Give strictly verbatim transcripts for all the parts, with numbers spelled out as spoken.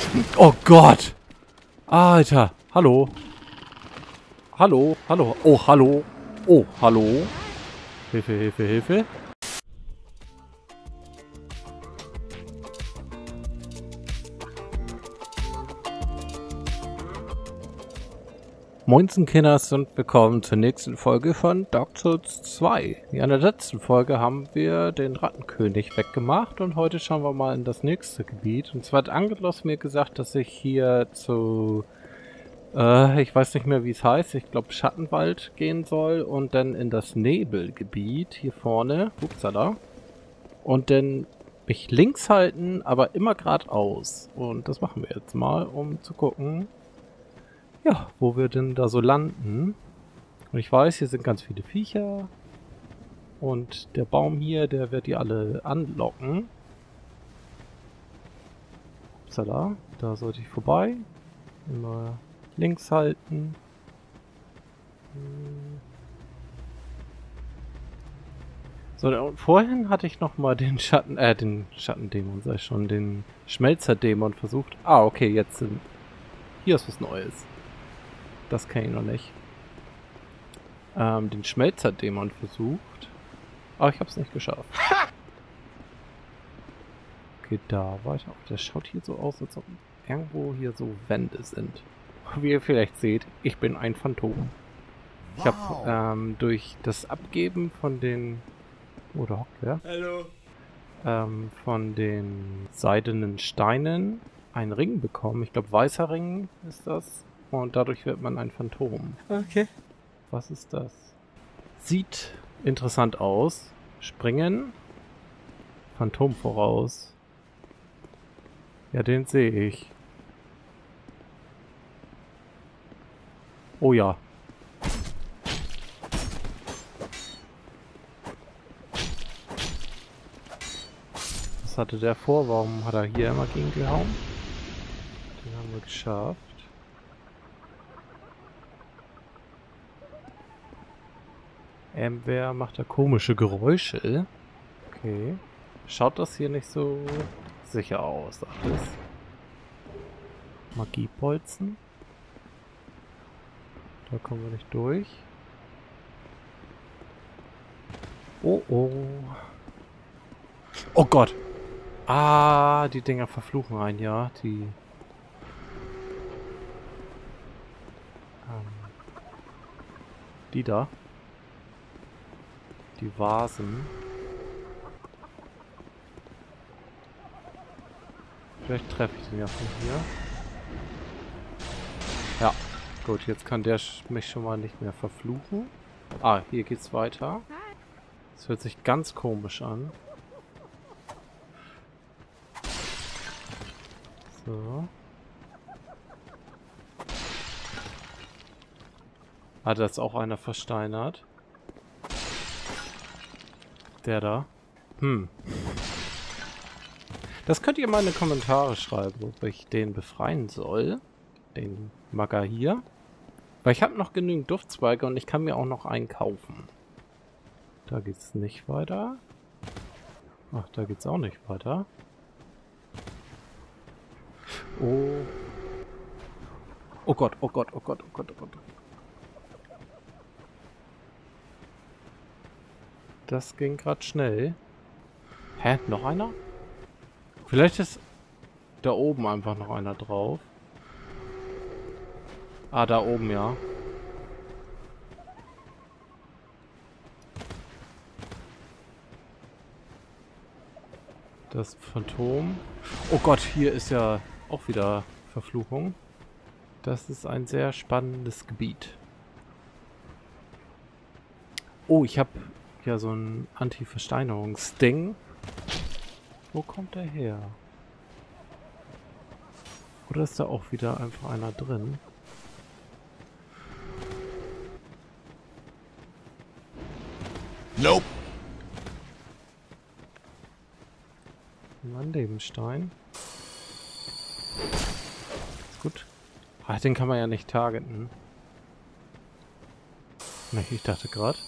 Oh Gott! Alter! Hallo! Hallo! Hallo! Oh, hallo! Oh, hallo! Hilfe, Hilfe, Hilfe! Moinsen Kinders und willkommen zur nächsten Folge von Dark Souls zwei. Ja, in der letzten Folge haben wir den Rattenkönig weggemacht und heute schauen wir mal in das nächste Gebiet. Und zwar hat Angelos mir gesagt, dass ich hier zu, äh, ich weiß nicht mehr wie es heißt, ich glaube Schattenwald gehen soll und dann in das Nebelgebiet hier vorne, upsala, und dann mich links halten, aber immer geradeaus. Und das machen wir jetzt mal, um zu gucken, ja, wo wir denn da so landen. Und ich weiß, hier sind ganz viele Viecher. Und der Baum hier, der wird die alle anlocken. Upsala, da sollte ich vorbei. Immer links halten. So, und vorhin hatte ich nochmal den Schatten, äh, den Schattendämon, sag ich schon, den Schmelzerdämon versucht. Ah, okay, jetzt sind, hier ist was Neues. Das kenne ich noch nicht. Ähm, den Schmelzerdämon versucht. Aber ich habe es nicht geschafft. Okay, da weiter. Das schaut hier so aus, als ob irgendwo hier so Wände sind. Wie ihr vielleicht seht, ich bin ein Phantom. Ich habe ähm, durch das Abgeben von den... Oh, da hockt wer. Hallo. Ähm, von den seidenen Steinen einen Ring bekommen. Ich glaube, weißer Ring ist das. Und dadurch wird man ein Phantom. Okay. Was ist das? Sieht interessant aus. Springen. Phantom voraus. Ja, den sehe ich. Oh ja. Was hatte der vor? Warum hat er hier immer gegen gehauen? Den haben wir geschafft. Ähm, wer macht da komische Geräusche? Okay. Schaut das hier nicht so sicher aus, alles. Magiebolzen. Da kommen wir nicht durch. Oh oh. Oh Gott. Ah, die Dinger verfluchen einen, ja. Die... Ähm, die da. Die Vasen. Vielleicht treffe ich den ja von hier. Ja, gut, jetzt kann der mich schon mal nicht mehr verfluchen. Ah, hier geht's weiter. Das hört sich ganz komisch an. So. Ah, da ist auch einer versteinert. Der da. Hm. Das könnt ihr mal in die Kommentare schreiben, ob ich den befreien soll. Den Magger hier. Weil ich habe noch genügend Duftzweige und ich kann mir auch noch einen kaufen. Da geht's nicht weiter. Ach, da geht's auch nicht weiter. Oh. Oh Gott, oh Gott, oh Gott, oh Gott, oh Gott. Das ging gerade schnell. Hä? Noch einer? Vielleicht ist da oben einfach noch einer drauf. Ah, da oben, ja. Das Phantom. Oh Gott, hier ist ja auch wieder Verfluchung. Das ist ein sehr spannendes Gebiet. Oh, ich habe ja so ein Anti-Versteinerungsding. Wo kommt der her? Oder ist da auch wieder einfach einer drin? Nope. Ein Lebenstein. Ist gut. Ach, den kann man ja nicht targeten. Ich dachte gerade.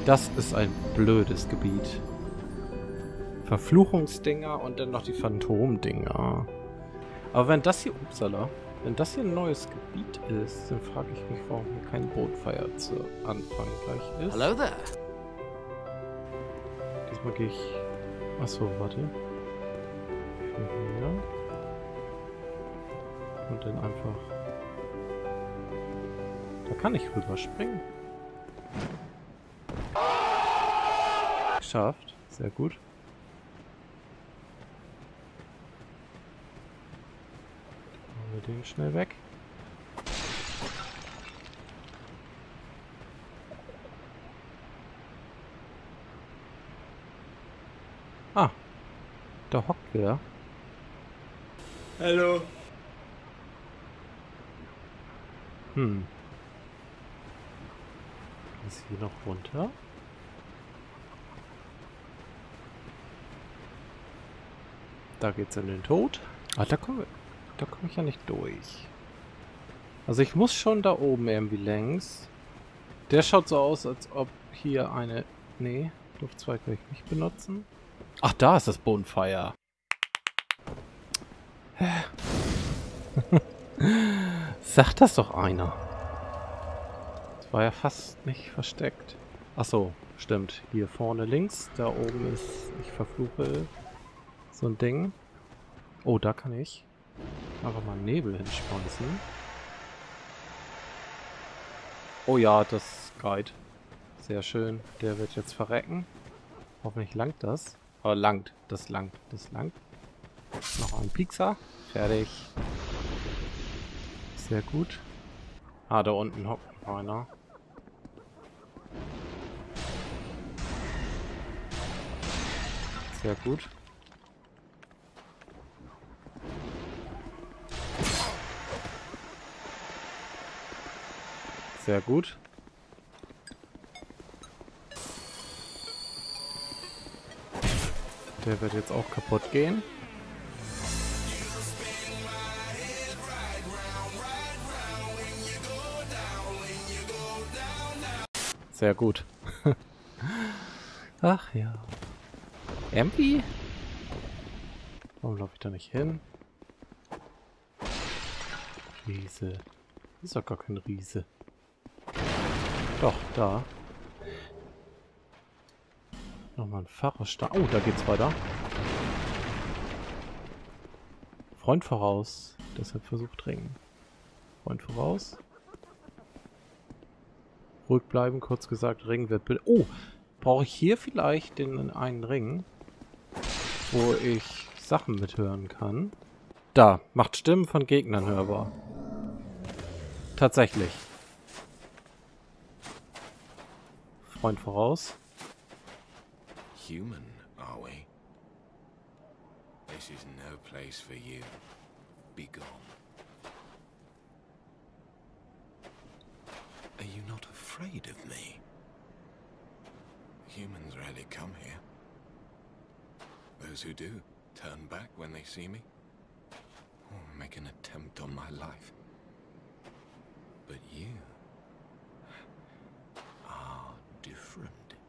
Das ist ein blödes Gebiet. Verfluchungsdinger und dann noch die Phantomdinger. Aber wenn das hier, upsala, wenn das hier ein neues Gebiet ist, dann frage ich mich, warum hier kein Bonfire zu Anfang gleich ist. Hello there. Diesmal gehe ich... Achso, warte. Hier. Und dann einfach... Da kann ich rüberspringen. Geschafft. Sehr gut. Machen wir den schnell weg. Ah. Da hockt wer. Hallo. Hm. Ist hier noch runter? Da geht's in den Tod. Ah, da komme da komm ich ja nicht durch. Also ich muss schon da oben irgendwie längs. Der schaut so aus, als ob hier eine... Nee, Luftzweig will ich nicht benutzen. Ach, da ist das Bonfire. Sagt das doch einer. Das war ja fast nicht versteckt. Ach so, stimmt. Hier vorne links, da oben ist, ich verfluche, so ein Ding. Oh, da kann ich einfach mal Nebel hinschmeißen. Oh ja, das Guide. Sehr schön. Der wird jetzt verrecken. Hoffentlich langt das. Aber langt. Das langt. Das langt. Noch ein Piekser. Fertig. Sehr gut. Ah, da unten hockt noch einer. Sehr gut. Sehr gut. Der wird jetzt auch kaputt gehen. Sehr gut. Ach ja. Irgendwie? Warum laufe ich da nicht hin? Riese. Ist doch gar kein Riese. Doch, da. Nochmal ein Fahrerstein. Oh, da geht's weiter. Freund voraus. Deshalb versucht Ringen. Freund voraus. Ruhig bleiben, kurz gesagt, Ring wird... Oh, brauche ich hier vielleicht den einen Ring, wo ich Sachen mithören kann? Da, macht Stimmen von Gegnern hörbar. Tatsächlich. Freund voraus. Human, are we? This is no place for you. Be gone. Are you not afraid of me? Humans rarely come here. Those who do turn back when they see me, or make an attempt on my life. But you are different.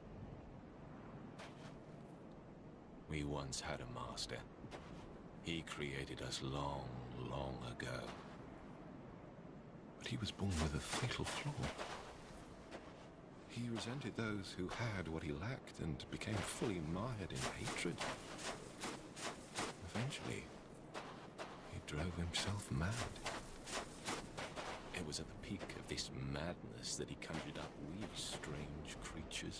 We once had a master. He created us long, long ago. But he was born with a fatal flaw. He resented those who had what he lacked and became fully mired in hatred. Eventually, he drove himself mad. It was at the peak of this madness that he conjured up weird, strange creatures.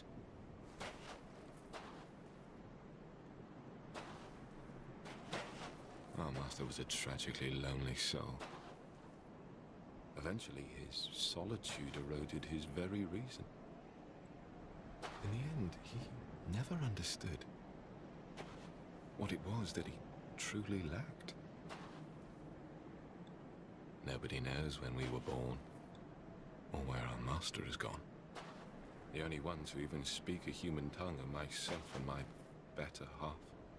Our master was a tragically lonely soul. Eventually, his solitude eroded his very reason. In the end, he never understood what it was that he truly lacked. Nobody knows when we were born, or where our master has gone. The only ones who even speak a human tongue are myself and my better half.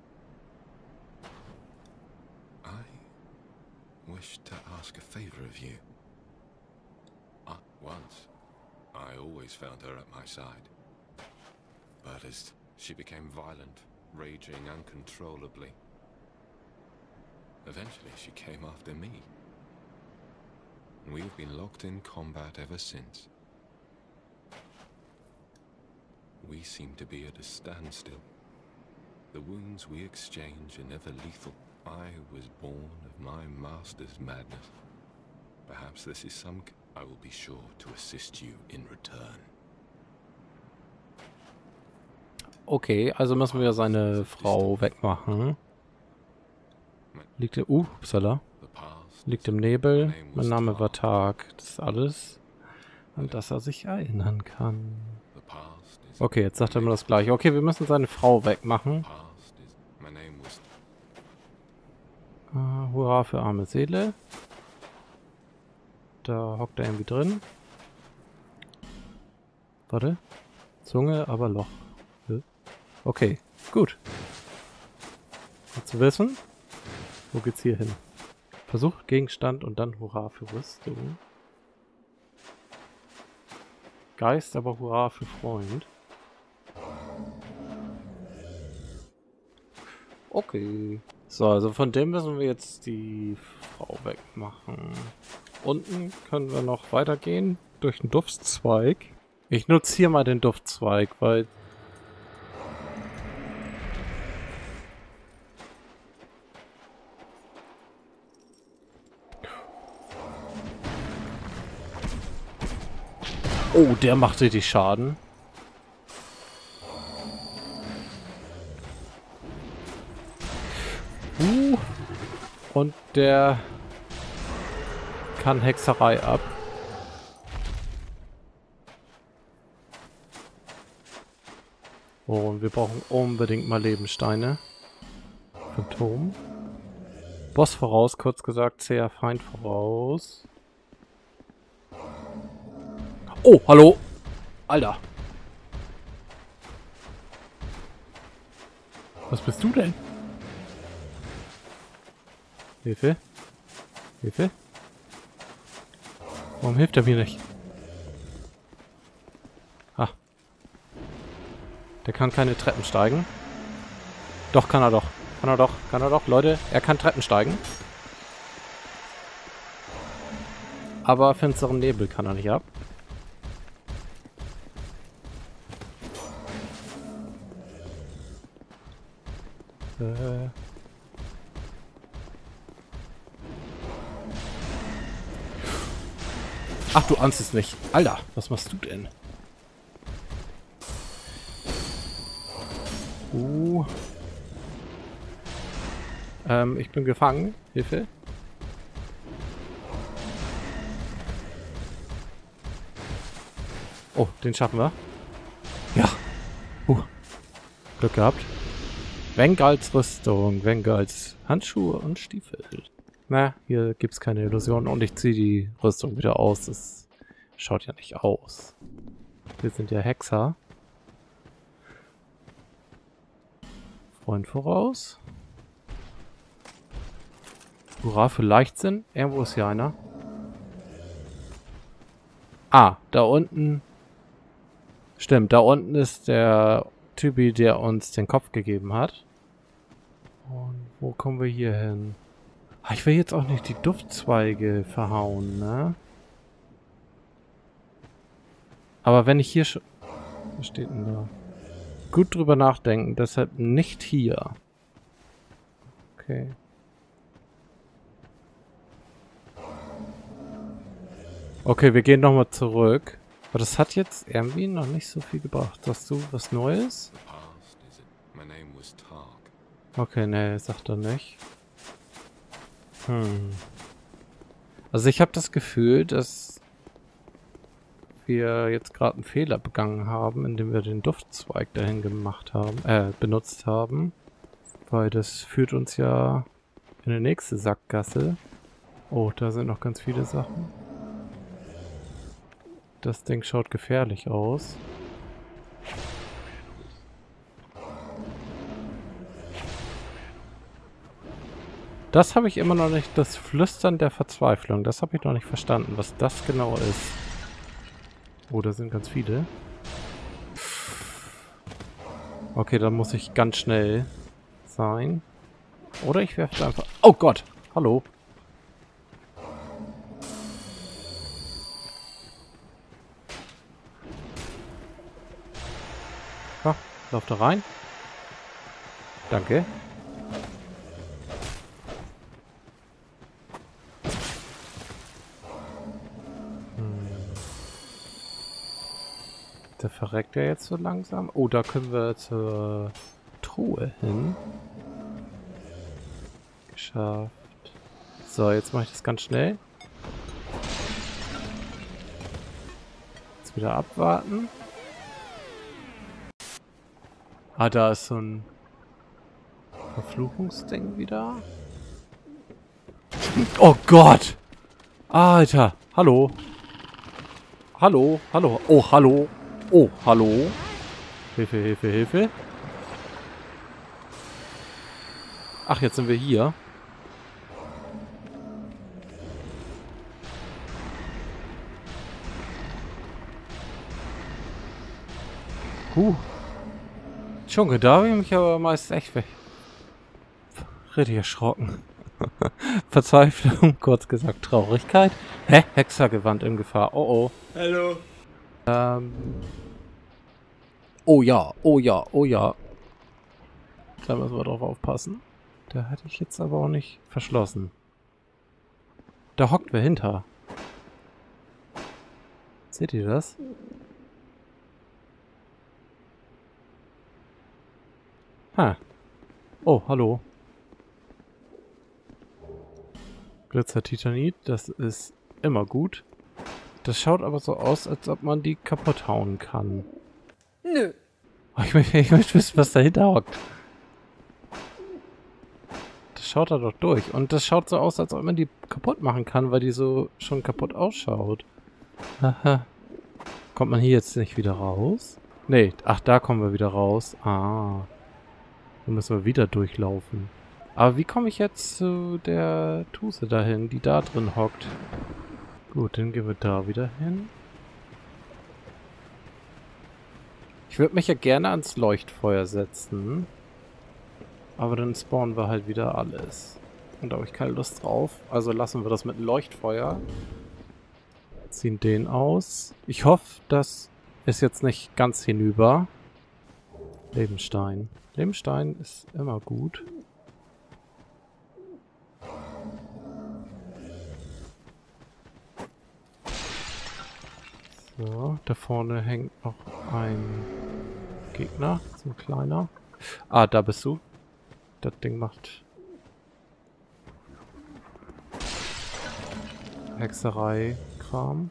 I wish to ask a favor of you. Uh, once, I always found her at my side. But as she became violent, raging uncontrollably, eventually she came after me. And we have been locked in combat ever since. We seem to be at a standstill. The wounds we exchange are never lethal. I was born of my master's madness. Perhaps this is some... I will be sure to assist you in return. Okay, also müssen wir seine Frau wegmachen. Liegt im... Uh, upsala. Liegt im Nebel. Mein Name war Tag. Das ist alles, an das er sich erinnern kann. Okay, jetzt sagt er mir das gleiche. Okay, wir müssen seine Frau wegmachen. Uh, hurra für arme Seele. Da hockt er irgendwie drin. Warte. Zunge, aber Loch. Okay, gut. Gut zu wissen. Wo geht's hier hin? Versuch Gegenstand und dann Hurra für Rüstung. Geist, aber Hurra für Freund. Okay. So, also von dem müssen wir jetzt die Frau wegmachen. Unten können wir noch weitergehen durch den Duftzweig. Ich nutze hier mal den Duftzweig, weil... Oh, der macht richtig Schaden. Uh, und der kann Hexerei ab. Oh, und wir brauchen unbedingt mal Lebenssteine. Phantom. Boss voraus, kurz gesagt, zäher Feind voraus. Oh, hallo! Alter! Was bist du denn? Hilfe? Hilfe? Warum hilft er mir nicht? Ah. Der kann keine Treppen steigen. Doch, kann er doch. Kann er doch. Kann er doch. Leute, er kann Treppen steigen. Aber finsteren Nebel kann er nicht ab. Äh... Ach, du ahnst es nicht. Alter, was machst du denn? Uh. Ähm, ich bin gefangen. Hilfe. Oh, den schaffen wir. Ja. Uh. Glück gehabt. Vengals Rüstung, Vengals Handschuhe und Stiefel. Na, hier gibt es keine Illusionen und ich ziehe die Rüstung wieder aus. Das schaut ja nicht aus. Wir sind ja Hexer. Freund voraus. Hurra für Leichtsinn. Irgendwo ist hier einer. Ah, da unten. Stimmt, da unten ist der Typi, der uns den Kopf gegeben hat. Und wo kommen wir hier hin? Ich will jetzt auch nicht die Duftzweige verhauen, ne? Aber wenn ich hier schon... Was steht denn da? Gut drüber nachdenken, deshalb nicht hier. Okay. Okay, wir gehen nochmal zurück. Aber das hat jetzt irgendwie noch nicht so viel gebracht. Hast du was Neues? Okay, ne, sagt er nicht. Hm. Also ich habe das Gefühl, dass wir jetzt gerade einen Fehler begangen haben, indem wir den Duftzweig dahin gemacht haben, äh, benutzt haben. Weil das führt uns ja in die nächste Sackgasse. Oh, da sind noch ganz viele Sachen. Das Ding schaut gefährlich aus. Das habe ich immer noch nicht, das Flüstern der Verzweiflung, das habe ich noch nicht verstanden, was das genau ist. Oh, da sind ganz viele. Okay, dann muss ich ganz schnell sein. Oder ich werfe einfach... Oh Gott! Hallo! Ja, lauf da rein. Danke. Der verreckt ja jetzt so langsam. Oh, da können wir zur Truhe hin. Geschafft. So, jetzt mache ich das ganz schnell. Jetzt wieder abwarten. Ah, da ist so ein Verfluchungsding wieder. Oh Gott! Alter! Hallo! Hallo! Hallo! Oh, hallo! Oh, hallo. Hilfe, Hilfe, Hilfe. Ach, jetzt sind wir hier. Huh. Junge, da habe ich mich aber meist echt weg. Richtig erschrocken. Verzweiflung, kurz gesagt Traurigkeit. Hä? Hexergewand in Gefahr. Oh oh. Hallo. Ähm. Oh ja, oh ja, oh ja. Da müssen wir drauf aufpassen. Da hätte ich jetzt aber auch nicht verschlossen. Da hockt wer hinter. Seht ihr das? Ha. Oh, hallo. Glitzer-Titanit, das ist immer gut. Das schaut aber so aus, als ob man die kaputt hauen kann. Nö. Oh, ich möchte, ich möchte wissen, was dahinter hockt. Das schaut da doch durch. Und das schaut so aus, als ob man die kaputt machen kann, weil die so schon kaputt ausschaut. Haha. Kommt man hier jetzt nicht wieder raus? Nee, ach, da kommen wir wieder raus. Ah. Dann müssen wir wieder durchlaufen. Aber wie komme ich jetzt zu der Tuse dahin, die da drin hockt? Gut, dann gehen wir da wieder hin. Ich würde mich ja gerne ans Leuchtfeuer setzen. Aber dann spawnen wir halt wieder alles. Und da habe ich keine Lust drauf. Also lassen wir das mit Leuchtfeuer. Ziehen den aus. Ich hoffe, das ist jetzt nicht ganz hinüber. Lebenstein. Lebenstein ist immer gut. So, da vorne hängt noch ein Gegner, so ein kleiner. Ah, da bist du. Das Ding macht Hexerei-Kram.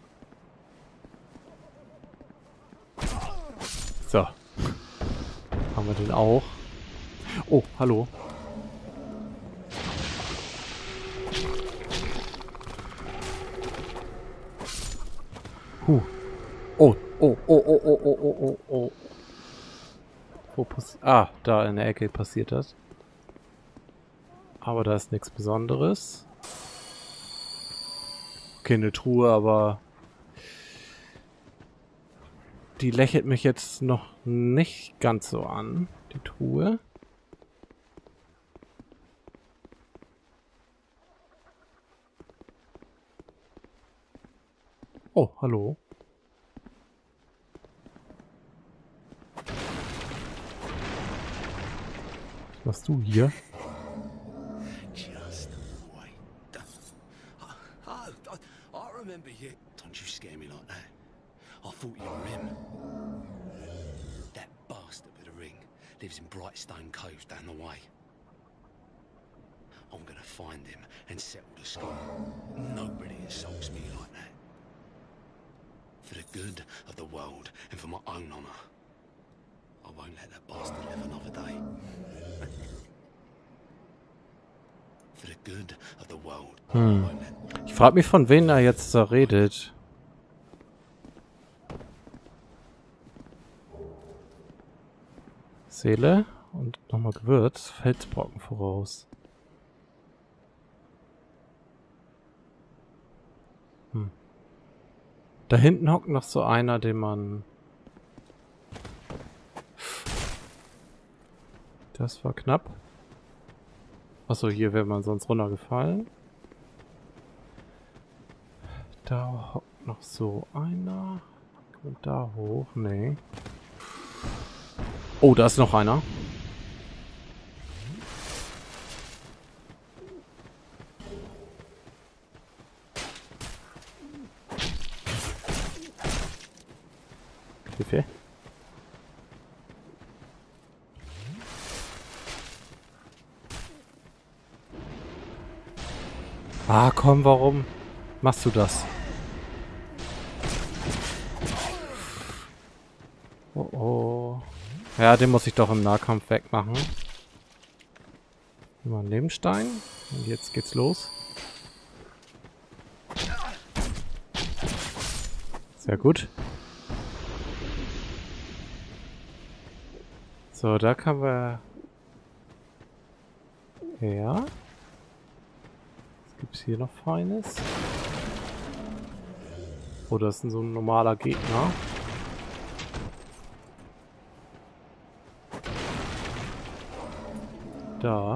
So. Haben wir den auch. Oh, hallo. Huh. Oh, oh, oh, oh, oh, oh, oh, oh, oh. Wo pass- ah, da in der Ecke passiert das. Aber da ist nichts Besonderes. Okay, eine Truhe, aber die lächelt mich jetzt noch nicht ganz so an, die Truhe. Oh, hallo. Was machst du hier? Just wait. I, I, I remember you. Don't you scare me like that. I thought you were him. That bastard with the ring lives in Brightstone Cove down the way. I'm gonna find him and settle the score. Nobody insults me like that. For the good of the world and for my own honour. I won't let that bastard live another day. For the good of the world. Hm. Ich frage mich, von wem er jetzt da redet. Seele und nochmal Gewürz. Felsbrocken voraus. Hm. Da hinten hockt noch so einer, den man... Das war knapp. Achso, hier wäre man sonst runtergefallen. Da hockt noch so einer. Und da hoch. Nee. Oh, da ist noch einer. Hilfe. Ah, komm, warum machst du das? Oh, oh. Ja, den muss ich doch im Nahkampf wegmachen. Mal einen Lebenstein. Und jetzt geht's los. Sehr gut. So, da kann wir... Ja. Was gibt's hier noch Feines? Oh, das ist so ein normaler Gegner. Da.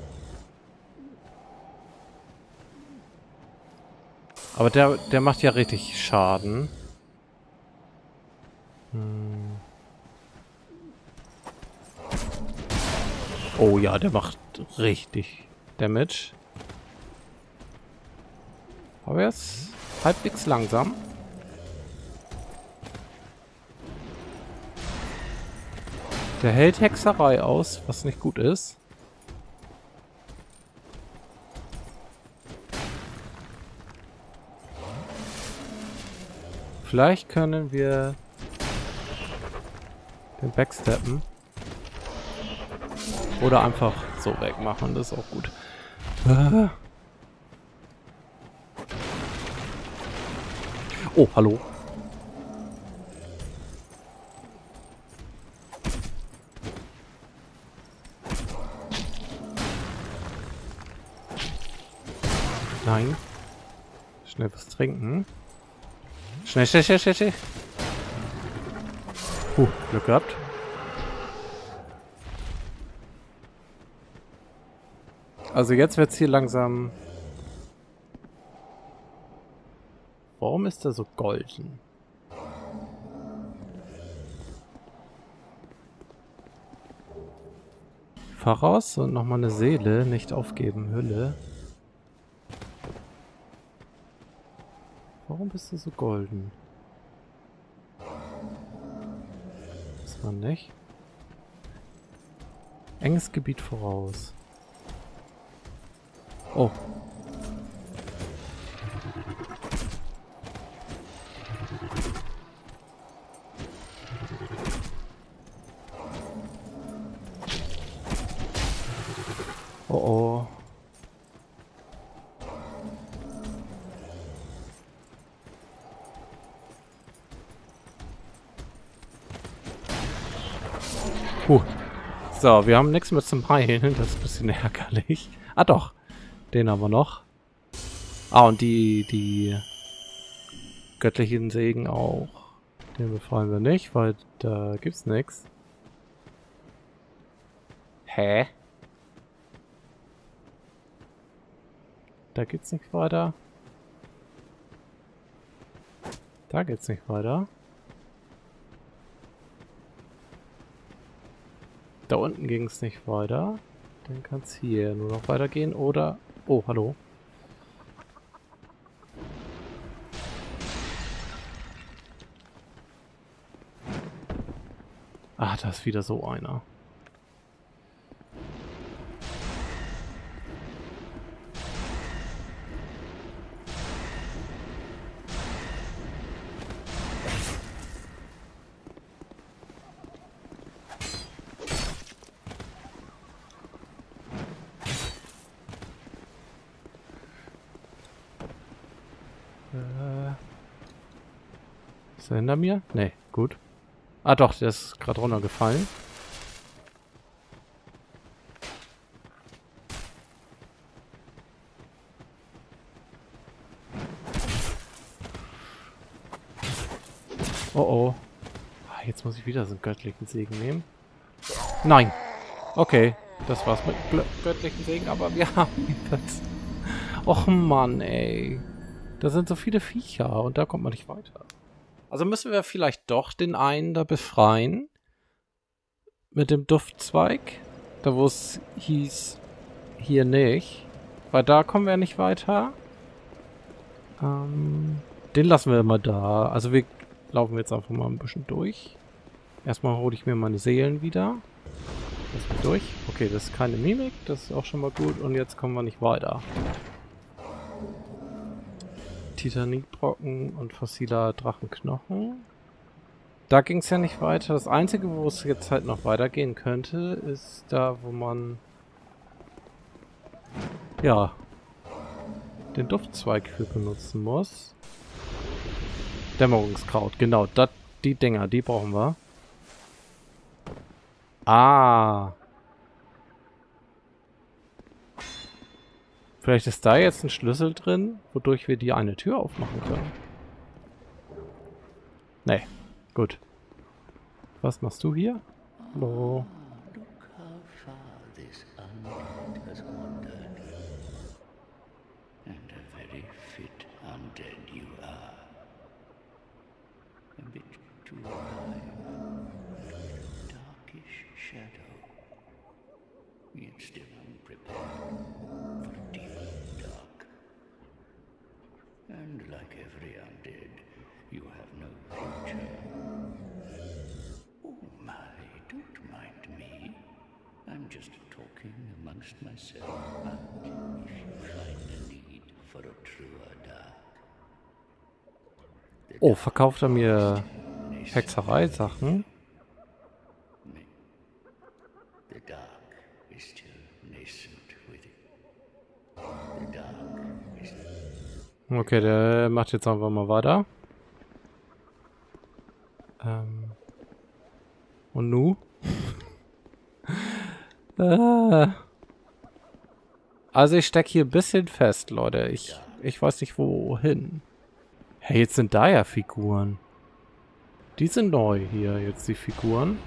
Aber der, der macht ja richtig Schaden. Hm. Oh ja, der macht richtig Damage. Aber er ist halbwegs langsam. Der hält Hexerei aus, was nicht gut ist. Vielleicht können wir den Backsteppen. Oder einfach so wegmachen, das ist auch gut. Ah. Oh, hallo. Nein. Schnell was trinken. Schnell, schnell, schnell, schnell, schnell. Puh, Glück gehabt. Also jetzt wird's hier langsam... Warum ist er so golden? Fahr raus und nochmal eine Seele. Nicht aufgeben, Hülle. Warum bist du so golden? Das war nicht. Enges Gebiet voraus. Oh. Oh oh. Puh. So, wir haben nichts mehr zum Heilen. Das ist ein bisschen ärgerlich. Ah doch. Den haben wir noch. Ah, und die, die göttlichen Segen auch. Den befreien wir nicht, weil da gibt's nichts. Hä? Da geht's nicht weiter. Da geht's nicht weiter. Da unten ging es nicht weiter. Dann kann es hier nur noch weitergehen oder... Oh, hallo. Ah, da ist wieder so einer. Ist er hinter mir? Nee, gut. Ah doch, der ist gerade runtergefallen. Oh oh. Ah, jetzt muss ich wieder so einen göttlichen Segen nehmen. Nein! Okay, das war's mit gl- göttlichen Segen, aber wir haben das. Och Mann, ey. Da sind so viele Viecher und da kommt man nicht weiter. Also müssen wir vielleicht doch den einen da befreien. Mit dem Duftzweig. Da wo es hieß, hier nicht. Weil da kommen wir nicht weiter. Ähm, den lassen wir mal da. Also wir laufen jetzt einfach mal ein bisschen durch. Erstmal hole ich mir meine Seelen wieder. Erstmal durch. Okay, das ist keine Mimik. Das ist auch schon mal gut. Und jetzt kommen wir nicht weiter. Titanitbrocken und fossiler Drachenknochen. Da ging es ja nicht weiter. Das Einzige, wo es jetzt halt noch weitergehen könnte, ist da, wo man ja den Duftzweig für benutzen muss. Dämmerungskraut, genau. Dat, die Dinger, die brauchen wir. Ah. Vielleicht ist da jetzt ein Schlüssel drin, wodurch wir die eine Tür aufmachen können. Nee. Gut. Was machst du hier? Hallo. Look how far this undead has wandered. And a very fit undead you are. A bit too alive. Darkish shadow. Yet still unprepared for a deep dark. And like every undead, you have no future. Oh my, don't mind me. I'm just talking amongst myself. But if you find the need for a truer dark. Oh, verkauft er mir Hexerei-Sachen? The dark is still nascent with it. The dark is Okay, der macht jetzt einfach mal weiter. Ähm. Und nu? äh. Also ich stecke hier ein bisschen fest, Leute. Ich, ich weiß nicht wohin. Hey, jetzt sind da ja Figuren. Die sind neu hier, jetzt die Figuren.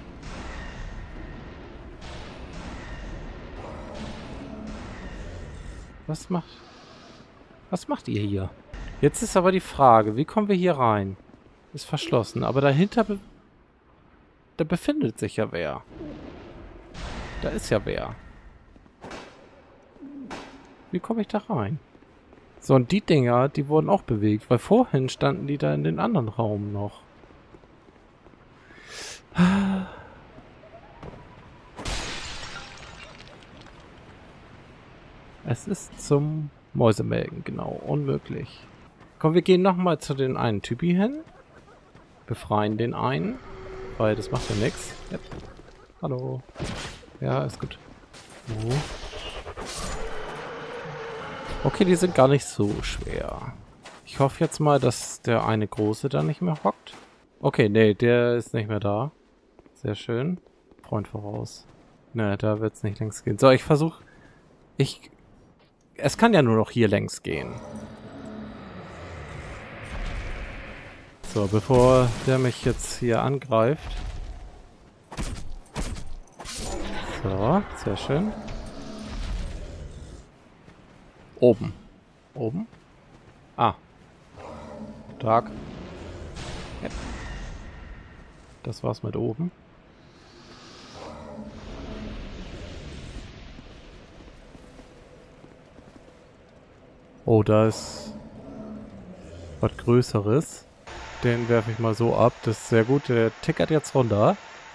Was macht... Was macht ihr hier? Jetzt ist aber die Frage, wie kommen wir hier rein? Ist verschlossen, aber dahinter... Be da befindet sich ja wer. Da ist ja wer. Wie komme ich da rein? So, und die Dinger, die wurden auch bewegt, weil vorhin standen die da in den anderen Raum noch. Es ist zum Mäusemelken, genau, unmöglich. Komm, wir gehen nochmal zu den einen Typi hin. Befreien den einen, weil das macht ja nichts. Yep. Hallo. Ja, ist gut. Oh. Okay, die sind gar nicht so schwer. Ich hoffe jetzt mal, dass der eine große da nicht mehr hockt. Okay, nee, der ist nicht mehr da. Sehr schön. Freund voraus. Ne, da wird es nicht längs gehen. So, ich versuche... Ich... Es kann ja nur noch hier längs gehen. So, bevor der mich jetzt hier angreift. So, sehr schön. Oben. Oben? Ah. Dark. Yep. Das war's mit oben. Oh, da ist was Größeres. Den werfe ich mal so ab. Das ist sehr gut. Der tickert jetzt runter.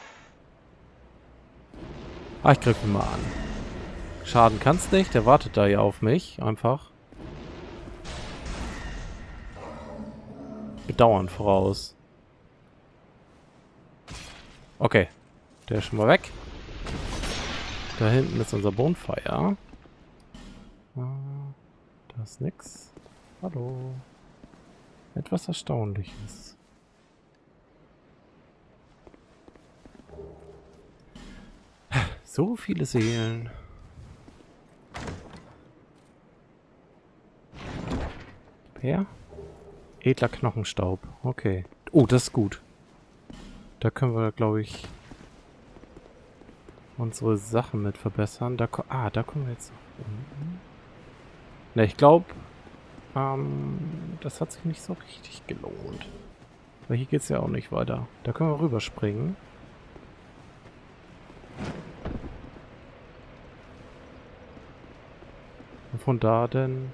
Ah, ich greife ihn mal an. Schaden kann's nicht. Der wartet da ja auf mich. Einfach. Bedauern voraus. Okay. Der ist schon mal weg. Da hinten ist unser Bonfire. Da ist nix. Hallo. Etwas Erstaunliches. So viele Seelen. Per? Edler Knochenstaub. Okay. Oh, das ist gut. Da können wir, glaube ich... unsere Sachen mit verbessern. Da ah, da kommen wir jetzt noch unten. Ne, ich glaube, ähm, das hat sich nicht so richtig gelohnt. Weil hier geht es ja auch nicht weiter. Da können wir rüberspringen. Und von da denn...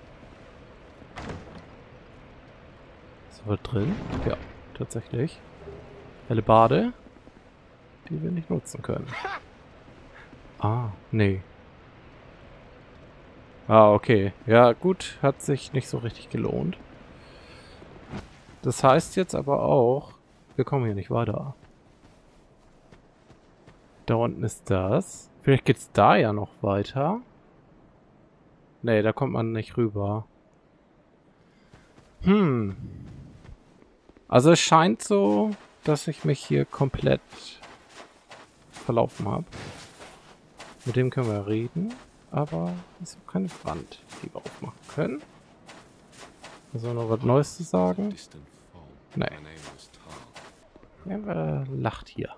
Ist was drin? Ja, tatsächlich. Hellebarde, die wir nicht nutzen können. Ah, nee. Ah, okay. Ja, gut, hat sich nicht so richtig gelohnt. Das heißt jetzt aber auch, wir kommen hier nicht weiter. Da unten ist das. Vielleicht geht's da ja noch weiter. Nee, da kommt man nicht rüber. Hm. Also es scheint so, dass ich mich hier komplett verlaufen habe. Mit dem können wir reden, aber es ist keine Wand, die wir aufmachen können. Also noch was Neues zu sagen? Nee. Ja, aber lacht hier.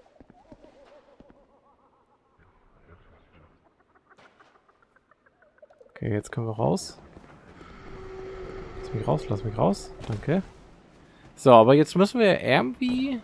Okay, jetzt können wir raus. Lass mich raus, lass mich raus. Danke. So, aber jetzt müssen wir irgendwie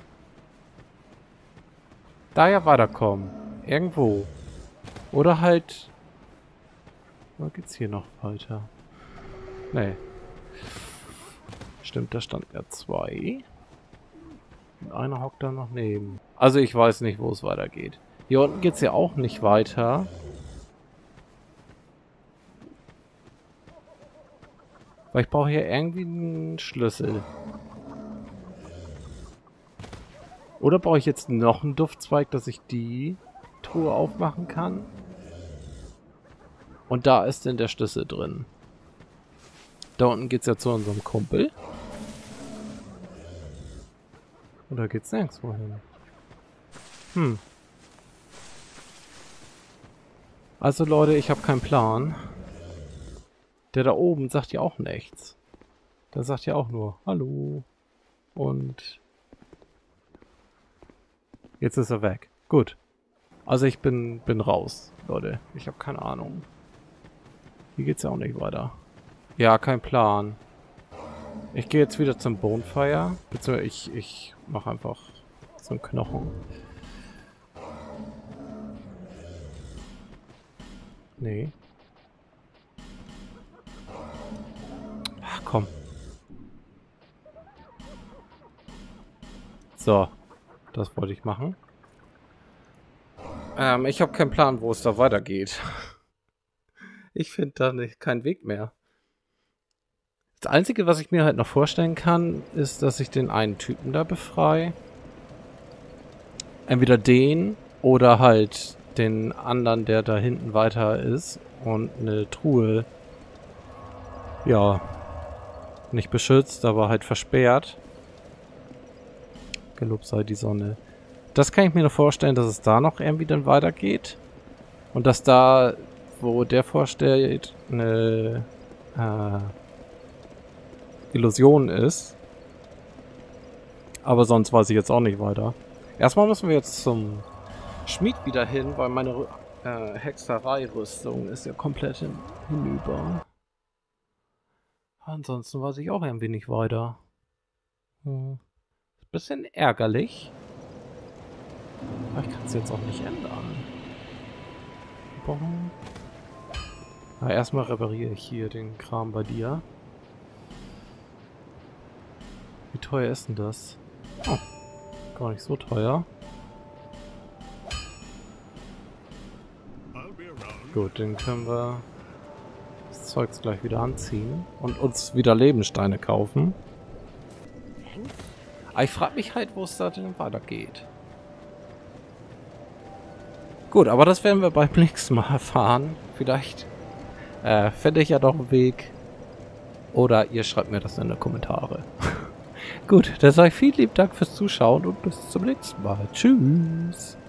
da ja weiterkommen. Irgendwo. Oder halt... Wo geht's hier noch weiter? Nee. Stimmt, da stand ja zwei. Und einer hockt da noch neben. Also ich weiß nicht, wo es weitergeht. Hier unten geht's ja auch nicht weiter. Weil ich brauche hier irgendwie einen Schlüssel. Oder brauche ich jetzt noch einen Duftzweig, dass ich die Truhe aufmachen kann? Und da ist denn der Schlüssel drin. Da unten geht's ja zu unserem Kumpel. Oder geht's nirgendwo hin? Hm. Also Leute, ich habe keinen Plan. Der da oben sagt ja auch nichts. Der sagt ja auch nur Hallo. Und jetzt ist er weg. Gut. Also ich bin, bin raus, Leute. Ich habe keine Ahnung. Hier geht's ja auch nicht weiter. Ja, kein Plan. Ich gehe jetzt wieder zum Bonfire. Beziehungsweise ich, ich mache einfach so einen Knochen. Nee. Ach, komm. So. Das wollte ich machen. Ähm, ich habe keinen Plan, wo es da weitergeht. Ich finde da nicht, keinen Weg mehr. Das Einzige, was ich mir halt noch vorstellen kann, ist, dass ich den einen Typen da befreie. Entweder den oder halt den anderen, der da hinten weiter ist und eine Truhe, ja, nicht beschützt, aber halt versperrt. Gelobt sei die Sonne. Das kann ich mir noch vorstellen, dass es da noch irgendwie dann weitergeht. Und dass da, wo der vorsteht, eine äh, Illusion ist. Aber sonst weiß ich jetzt auch nicht weiter. Erstmal müssen wir jetzt zum Schmied wieder hin, weil meine äh, Hexerei-Rüstung ist ja komplett hin hinüber. Ansonsten weiß ich auch irgendwie nicht weiter. Hm. Bisschen ärgerlich. Aber ich kann es jetzt auch nicht ändern. Bon. Na, erstmal repariere ich hier den Kram bei dir. Wie teuer ist denn das? Oh, gar nicht so teuer. Gut, den können wir das Zeugs gleich wieder anziehen und uns wieder Lebenssteine kaufen. Aber ich frage mich halt, wo es da denn weitergeht. Gut, aber das werden wir beim nächsten Mal erfahren. Vielleicht äh, finde ich ja doch einen Weg. Oder ihr schreibt mir das in die Kommentare. Gut, dann sage ich vielen lieben Dank fürs Zuschauen und bis zum nächsten Mal. Tschüss.